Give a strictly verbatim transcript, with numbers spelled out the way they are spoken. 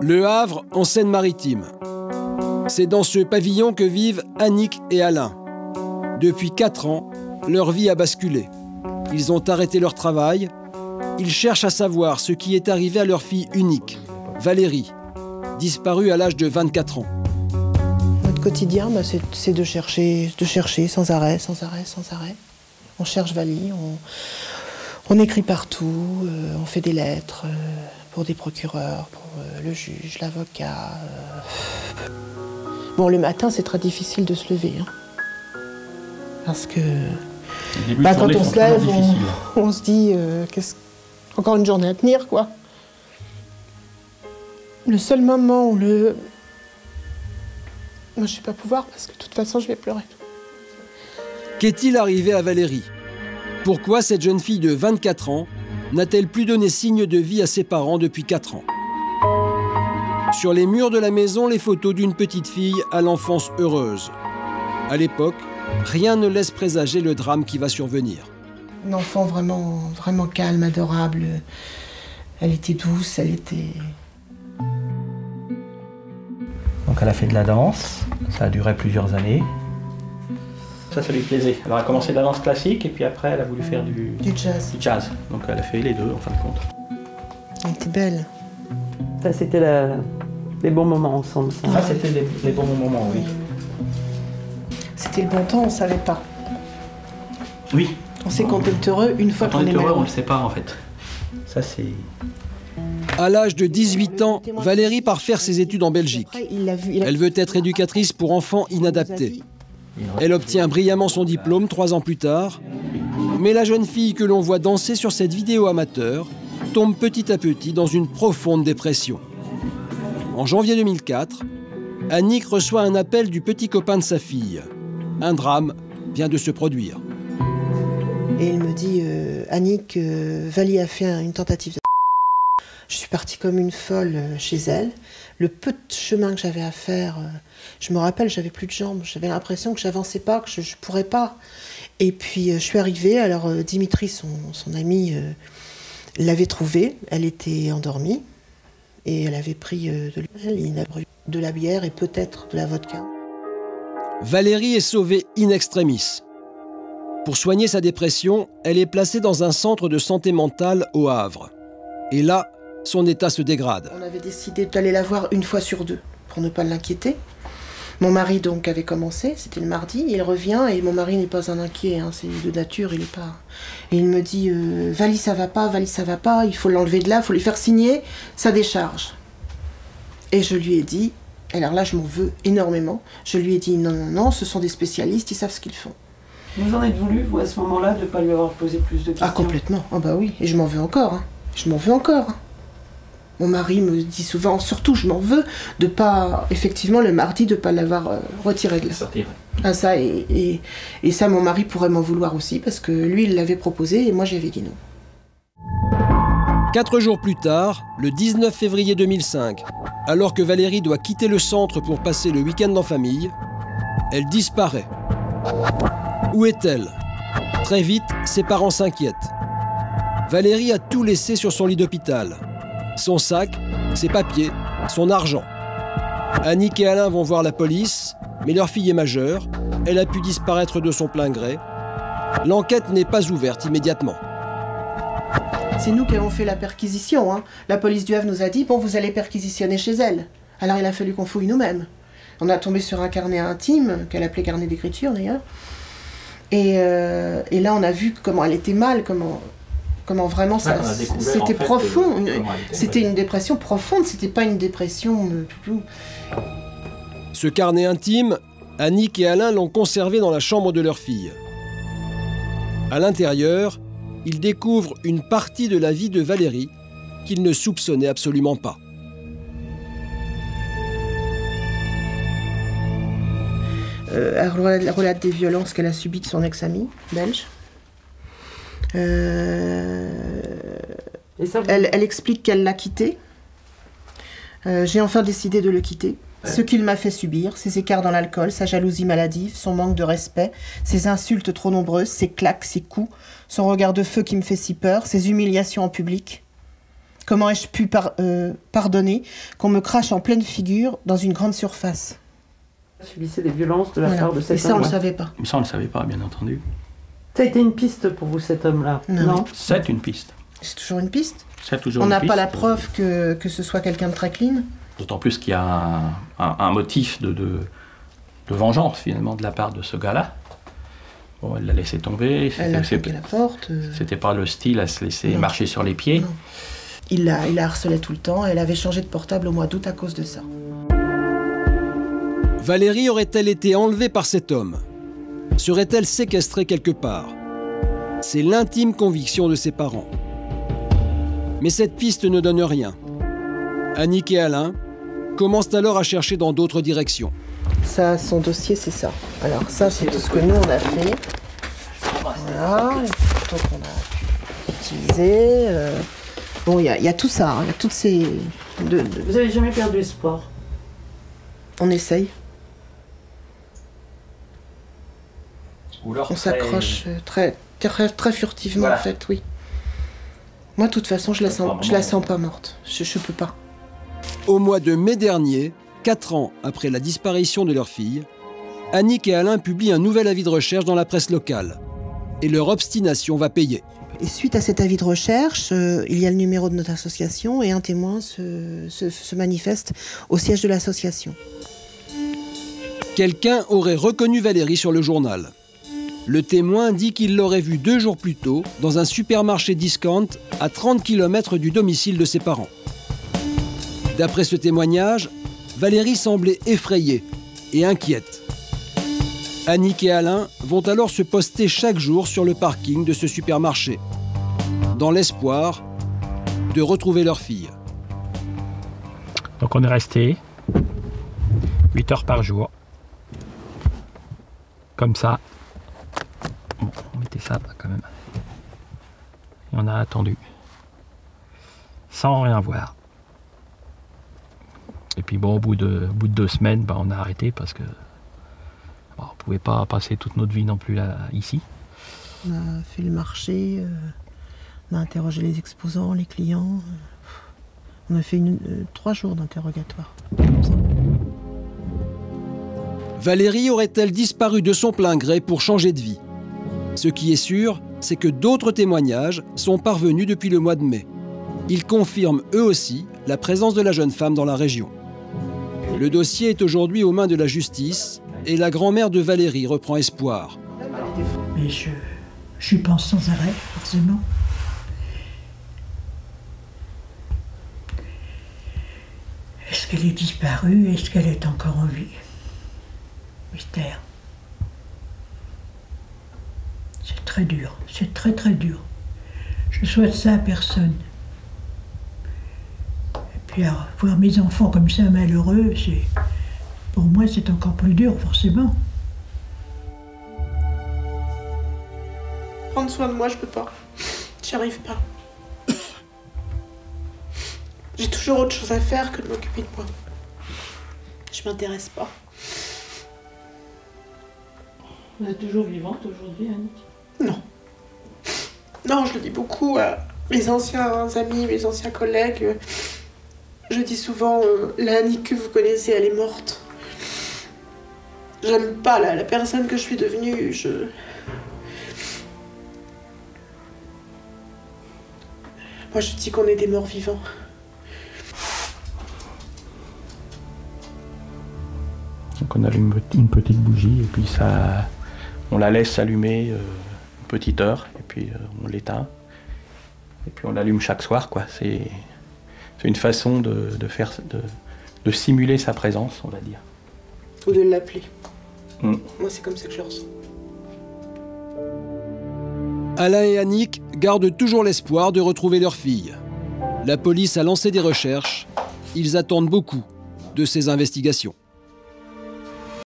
Le Havre, en Seine-Maritime. C'est dans ce pavillon que vivent Annick et Alain. Depuis quatre ans, leur vie a basculé. Ils ont arrêté leur travail. Ils cherchent à savoir ce qui est arrivé à leur fille unique, Valérie, disparue à l'âge de vingt-quatre ans. Notre quotidien, bah, c'est de chercher, de chercher sans arrêt, sans arrêt, sans arrêt. On cherche Valérie, on, on écrit partout, euh, on fait des lettres euh, pour des procureurs, pour euh, le juge, l'avocat. Euh... Bon, le matin, c'est très difficile de se lever. Hein, parce que bah, quand on se lève, on, on se dit euh, qu'est-ce encore une journée à tenir, quoi. Le seul moment où le... Moi, je ne vais pas pouvoir, parce que de toute façon, je vais pleurer. Qu'est-il arrivé à Valérie? Pourquoi cette jeune fille de vingt-quatre ans n'a-t-elle plus donné signe de vie à ses parents depuis quatre ans? Sur les murs de la maison, les photos d'une petite fille à l'enfance heureuse. À l'époque, rien ne laisse présager le drame qui va survenir. Une enfant vraiment, vraiment calme, adorable. Elle était douce, elle était... Donc elle a fait de la danse, ça a duré plusieurs années. Ça, ça lui plaisait. Alors elle a commencé de la danse classique et puis après elle a voulu faire du, du jazz. Du jazz. Donc elle a fait les deux en fin de compte. Elle était belle. Ça c'était la... les bons moments ensemble. Ça, ça c'était les, les bons moments, oui. C'était le bon temps, on ne savait pas. Oui. On sait qu'on peut être heureux une fois qu'on est malheureux. On ne le sait pas en fait. Ça c'est... À l'âge de dix-huit ans, Valérie part faire ses études en Belgique. Elle veut être éducatrice pour enfants inadaptés. Elle obtient brillamment son diplôme trois ans plus tard. Mais la jeune fille que l'on voit danser sur cette vidéo amateur tombe petit à petit dans une profonde dépression. En janvier deux mille quatre, Annick reçoit un appel du petit copain de sa fille. Un drame vient de se produire. Et il me dit euh, « Annick, euh, Valérie a fait une tentative de... » Je suis partie comme une folle chez elle. Le peu de chemin que j'avais à faire, euh, je me rappelle, j'avais plus de jambes. J'avais l'impression que j'avançais pas, que je ne pourrais pas. Et puis euh, je suis arrivée, alors euh, Dimitri, son, son ami, euh, l'avait trouvée. Elle était endormie et elle avait pris euh, de, de la bière et peut-être de la vodka. Valérie est sauvée in extremis. Pour soigner sa dépression, elle est placée dans un centre de santé mentale au Havre. Et là, son état se dégrade. On avait décidé d'aller la voir une fois sur deux, pour ne pas l'inquiéter. Mon mari donc avait commencé, c'était le mardi, il revient et mon mari n'est pas un inquiet, hein, c'est de nature, il est pas... Et il me dit euh, « Valérie, ça va pas, Valérie, ça va pas, il faut l'enlever de là, il faut lui faire signer sa décharge. » Et je lui ai dit, alors là je m'en veux énormément, je lui ai dit « Non, non, non, ce sont des spécialistes, ils savent ce qu'ils font. » Vous en êtes voulu, vous, à ce moment-là, de ne pas lui avoir posé plus de questions? Ah, complètement. Ah bah oui, et je m'en veux encore. Hein. Je m'en veux encore. Hein. Mon mari me dit souvent, surtout, je m'en veux de pas, effectivement, le mardi, de ne pas l'avoir euh, retiré de là. Sortir. Ah, ça, et, et, et ça, mon mari pourrait m'en vouloir aussi, parce que lui, il l'avait proposé, et moi, j'avais dit non. Quatre jours plus tard, le dix-neuf février deux mille cinq, alors que Valérie doit quitter le centre pour passer le week-end en famille, elle disparaît. Où est-elle? Très vite, ses parents s'inquiètent. Valérie a tout laissé sur son lit d'hôpital. Son sac, ses papiers, son argent. Annick et Alain vont voir la police, mais leur fille est majeure. Elle a pu disparaître de son plein gré. L'enquête n'est pas ouverte immédiatement. C'est nous qui avons fait la perquisition. Hein. La police du Havre nous a dit « Bon, vous allez perquisitionner chez elle ». Alors il a fallu qu'on fouille nous-mêmes. On a tombé sur un carnet intime, qu'elle appelait carnet d'écriture d'ailleurs. Et, euh, et là, on a vu comment elle était mal, comment, comment vraiment ça, ouais, c'était profond. Euh, c'était une dépression profonde, c'était pas une dépression... Euh, tout. Ce carnet intime, Annick et Alain l'ont conservé dans la chambre de leur fille. À l'intérieur, ils découvrent une partie de la vie de Valérie qu'ils ne soupçonnaient absolument pas. Euh, elle relate des violences qu'elle a subies de son ex-ami belge. Euh, Et ça, vous... elle, elle explique qu'elle l'a quitté. Euh, J'ai enfin décidé de le quitter. Ouais. Ce qu'il m'a fait subir, ses écarts dans l'alcool, sa jalousie maladive, son manque de respect, ses insultes trop nombreuses, ses claques, ses coups, son regard de feu qui me fait si peur, ses humiliations en public. Comment ai-je pu par, euh, pardonner qu'on me crache en pleine figure dans une grande surface? Vous subissez des violences de la Voilà. part de cet homme. Et ça, on ne le ouais. savait pas. Mais ça, on ne le savait pas, bien entendu. Ça a été une piste pour vous, cet homme-là? Non. Non. C'est une piste. C'est toujours une piste. C'est toujours On une n'a piste. pas la preuve que, que ce soit quelqu'un de très clean. D'autant plus qu'il y a un, un- un motif de, de, de vengeance, finalement, de la part de ce gars-là. Bon, elle l'a laissé tomber. Elle a C'était claqué la porte. euh, c'était pas le style à se laisser Non. marcher sur les pieds. Non. Il la, il la harcelait tout le temps. Elle avait changé de portable au mois d'août à cause de ça. Valérie aurait-elle été enlevée par cet homme? Serait-elle séquestrée quelque part? C'est l'intime conviction de ses parents. Mais cette piste ne donne rien. Annick et Alain commencent alors à chercher dans d'autres directions. Ça, son dossier, c'est ça. Alors ça, c'est tout ce que nous, on a fait. Voilà, les photos qu'on a pu utiliser. euh, Bon, il y, a- il y a tout ça, hein, il y a toutes ces... de- de- Vous avez jamais perdu espoir? On essaye, Ou alors on très- s'accroche euh, très, très, très furtivement, Voilà. en fait, oui. Moi, de toute façon, je la Ça sens, prend un je la moment. sens pas morte. Je, je peux pas. Au mois de mai dernier, quatre ans après la disparition de leur fille, Annick et Alain publient un nouvel avis de recherche dans la presse locale. Et leur obstination va payer. Et suite à cet avis de recherche, euh, il y a le numéro de notre association et un témoin se, se, se manifeste au siège de l'association. Quelqu'un aurait reconnu Valérie sur le journal. Le témoin dit qu'il l'aurait vue deux jours plus tôt dans un supermarché discount à trente kilomètres du domicile de ses parents. D'après ce témoignage, Valérie semblait effrayée et inquiète. Annick et Alain vont alors se poster chaque jour sur le parking de ce supermarché, dans l'espoir de retrouver leur fille. Donc on est resté huit heures par jour. Comme ça. Bon, on mettait ça quand même. Et on a attendu. Sans rien voir. Et puis bon, au bout de, au bout de deux semaines, bah, on a arrêté parce que bon, on ne pouvait pas passer toute notre vie non plus là, ici. On a fait le marché, euh, on a interrogé les exposants, les clients. euh, on a fait une, euh, trois jours d'interrogatoire. comme ça. Valérie aurait-elle disparu de son plein gré pour changer de vie? Ce qui est sûr, c'est que d'autres témoignages sont parvenus depuis le mois de mai. Ils confirment eux aussi la présence de la jeune femme dans la région. Le dossier est aujourd'hui aux mains de la justice et la grand-mère de Valérie reprend espoir. Mais je, j'y pense sans arrêt, forcément. Est-ce qu'elle est disparue? Est-ce qu'elle est encore en vie? Mystère. C'est très dur, c'est très très dur. Je souhaite ça à personne. Et puis alors, voir mes enfants comme ça malheureux, c'est, pour moi c'est encore plus dur, forcément. Prendre soin de moi, je peux pas. J'y arrive pas. J'ai toujours autre chose à faire que de m'occuper de moi. Je m'intéresse pas. Vous êtes toujours vivante aujourd'hui, Annick? Non. Non, je le dis beaucoup à mes anciens amis, mes anciens collègues. Je dis souvent, euh, la Annick que vous connaissez, elle est morte. J'aime pas la, la personne que je suis devenue. Je... Moi, je dis qu'on est des morts vivants. Donc on allume une petite bougie et puis ça, on la laisse s'allumer euh, une petite heure et puis euh, on l'éteint. Et puis on l'allume chaque soir, quoi. C'est, c'est une façon de, de faire, de, de simuler sa présence, on va dire. Ou de l'appeler. Mm. Moi, c'est comme ça que je le ressens. Alain et Annick gardent toujours l'espoir de retrouver leur fille. La police a lancé des recherches. Ils attendent beaucoup de ces investigations.